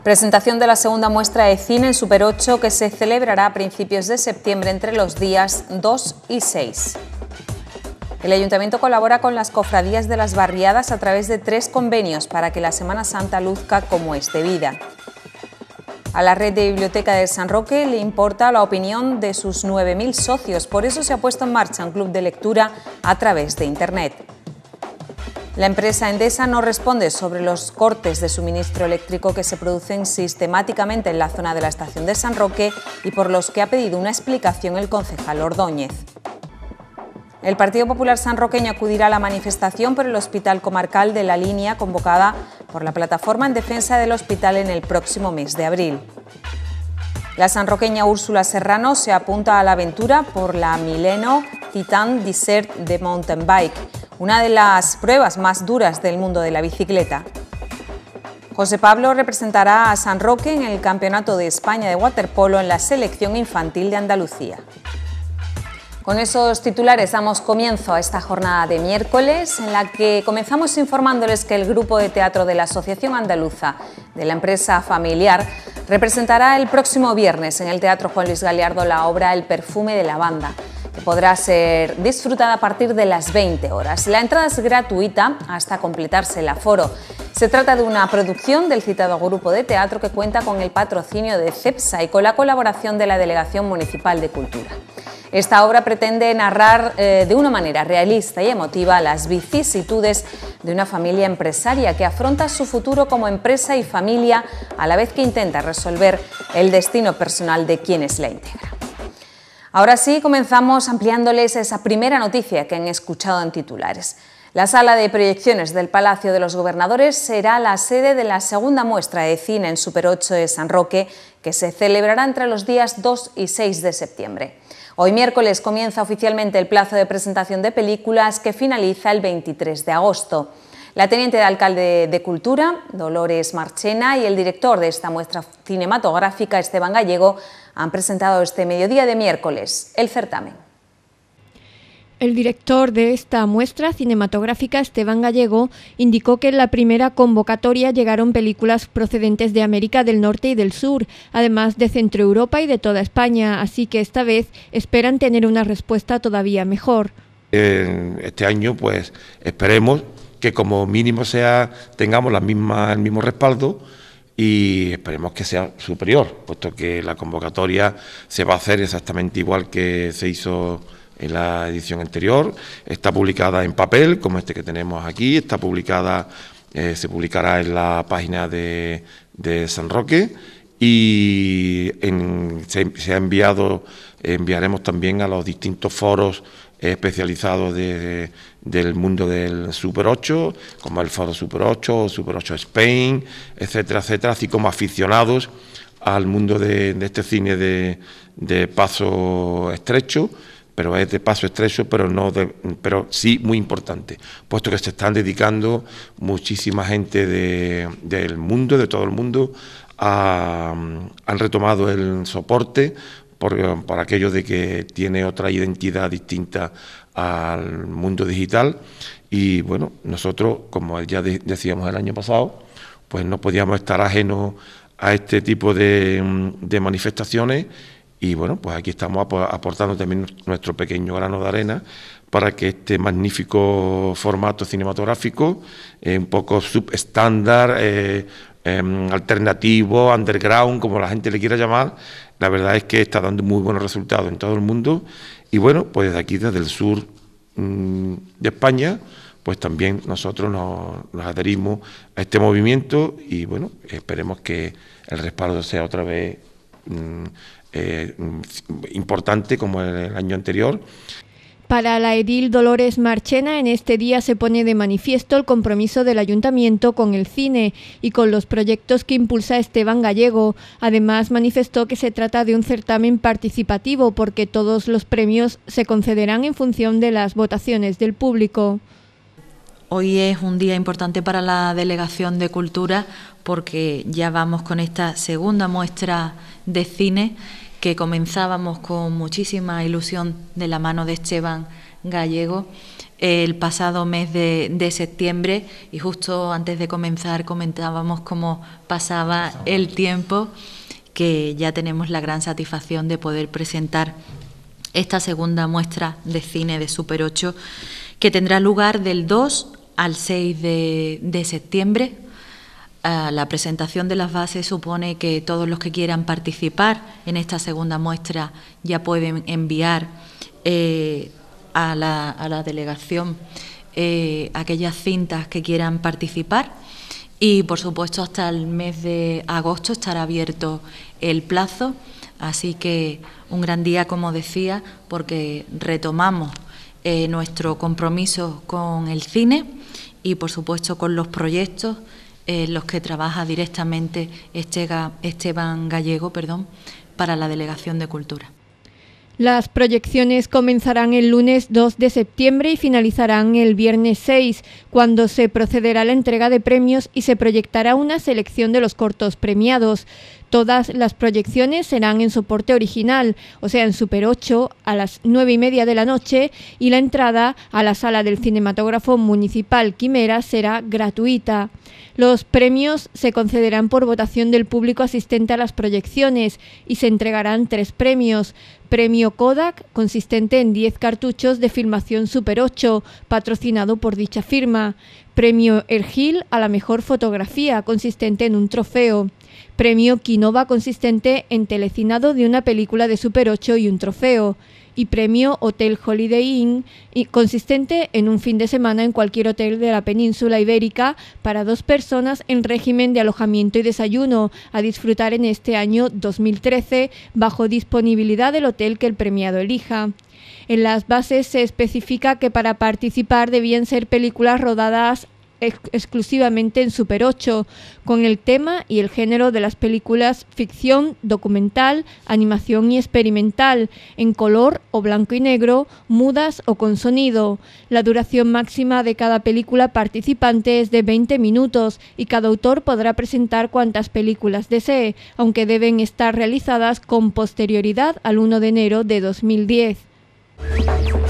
Presentación de la segunda muestra de cine en Super 8 que se celebrará a principios de septiembre entre los días 2 y 6. El Ayuntamiento colabora con las cofradías de las barriadas a través de 3 convenios para que la Semana Santa luzca como es debida. A la red de biblioteca de San Roque le importa la opinión de sus 9.000 socios, por eso se ha puesto en marcha un club de lectura a través de Internet. La empresa Endesa no responde sobre los cortes de suministro eléctrico que se producen sistemáticamente en la zona de la estación de San Roque y por los que ha pedido una explicación el concejal Ordóñez. El Partido Popular sanroqueño acudirá a la manifestación por el Hospital Comarcal de La Línea convocada por la Plataforma en Defensa del Hospital en el próximo mes de abril. La sanroqueña Úrsula Serrano se apunta a la aventura por la Mileno Titan Desert de Mountain Bike, una de las pruebas más duras del mundo de la bicicleta. José Pablo representará a San Roque en el Campeonato de España de waterpolo en la selección infantil de Andalucía. Con esos titulares damos comienzo a esta jornada de miércoles en la que comenzamos informándoles que el grupo de teatro de la Asociación Andaluza de la Empresa Familiar representará el próximo viernes en el Teatro Juan Luis Galiardo la obra El perfume de lavanda, que podrá ser disfrutada a partir de las 20 horas. La entrada es gratuita hasta completarse el aforo. Se trata de una producción del citado grupo de teatro que cuenta con el patrocinio de CEPSA y con la colaboración de la Delegación Municipal de Cultura. Esta obra pretende narrar de una manera realista y emotiva las vicisitudes de una familia empresaria que afronta su futuro como empresa y familia a la vez que intenta resolver el destino personal de quienes la integran. Ahora sí, comenzamos ampliándoles esa primera noticia que han escuchado en titulares. La sala de proyecciones del Palacio de los Gobernadores será la sede de la segunda muestra de cine en Super 8 de San Roque, que se celebrará entre los días 2 y 6 de septiembre. Hoy miércoles comienza oficialmente el plazo de presentación de películas que finaliza el 23 de agosto. La teniente de alcalde de Cultura, Dolores Marchena, y el director de esta muestra cinematográfica, Esteban Gallego, han presentado este mediodía de miércoles el certamen. El director de esta muestra cinematográfica, Esteban Gallego, indicó que en la primera convocatoria llegaron películas procedentes de América del Norte y del Sur, además de Centroeuropa y de toda España, así que esta vez esperan tener una respuesta todavía mejor. Este año, pues, esperemos que como mínimo tengamos el mismo respaldo y esperemos que sea superior, puesto que la convocatoria se va a hacer exactamente igual que se hizo en la edición anterior. Está publicada en papel, como este que tenemos aquí, está publicada, se publicará en la página de San Roque y se ha enviaremos también a los distintos foros especializados del mundo del Super 8, como el Foro Super 8, Super 8 Spain, etcétera, etcétera, así como aficionados al mundo de este cine de paso estrecho, pero es de paso estrecho, pero sí muy importante, puesto que se están dedicando muchísima gente del mundo, de todo el mundo, han retomado el soporte por aquello de que tiene otra identidad distinta al mundo digital y bueno, nosotros, como ya decíamos el año pasado, pues no podíamos estar ajenos a este tipo de manifestaciones y bueno, pues aquí estamos aportando también nuestro pequeño grano de arena para que este magnífico formato cinematográfico, un poco subestándar, alternativo, underground, como la gente le quiera llamar, la verdad es que está dando muy buenos resultados en todo el mundo y bueno, pues desde aquí, desde el sur de España, pues también nosotros nos adherimos a este movimiento y bueno, esperemos que el respaldo sea otra vez importante como el año anterior. Para la edil Dolores Marchena, en este día se pone de manifiesto el compromiso del Ayuntamiento con el cine y con los proyectos que impulsa Esteban Gallego. Además, manifestó que se trata de un certamen participativo porque todos los premios se concederán en función de las votaciones del público. Hoy es un día importante para la Delegación de Cultura porque ya vamos con esta segunda muestra de cine que comenzábamos con muchísima ilusión de la mano de Esteban Gallego el pasado mes de septiembre, y justo antes de comenzar comentábamos cómo pasaba el tiempo, que ya tenemos la gran satisfacción de poder presentar esta segunda muestra de cine de Super 8, que tendrá lugar del 2 al 6 de septiembre. La presentación de las bases supone que todos los que quieran participar en esta segunda muestra ya pueden enviar a la delegación aquellas cintas que quieran participar, y por supuesto hasta el mes de agosto estará abierto el plazo, así que un gran día, como decía, porque retomamos nuestro compromiso con el cine y por supuesto con los proyectos en los que trabaja directamente Esteban Gallego, para la Delegación de Cultura. Las proyecciones comenzarán el lunes 2 de septiembre y finalizarán el viernes 6, cuando se procederá a la entrega de premios y se proyectará una selección de los cortos premiados. Todas las proyecciones serán en soporte original, o sea, en Super 8 a las 9:30 de la noche, y la entrada a la sala del Cinematógrafo Municipal Quimera será gratuita. Los premios se concederán por votación del público asistente a las proyecciones y se entregarán 3 premios. Premio Kodak, consistente en 10 cartuchos de filmación Super 8, patrocinado por dicha firma. Premio Ergil a la mejor fotografía, consistente en un trofeo. Premio Kinova, consistente en telecinado de una película de Super 8 y un trofeo. Y Premio Hotel Holiday Inn, consistente en un fin de semana en cualquier hotel de la península ibérica para 2 personas en régimen de alojamiento y desayuno, a disfrutar en este año 2013 bajo disponibilidad del hotel que el premiado elija. En las bases se especifica que para participar debían ser películas rodadas exclusivamente en Super 8, con el tema y el género de las películas ficción, documental, animación y experimental, en color o blanco y negro, mudas o con sonido. La duración máxima de cada película participante es de 20 minutos y cada autor podrá presentar cuantas películas desee, aunque deben estar realizadas con posterioridad al 1 de enero de 2010.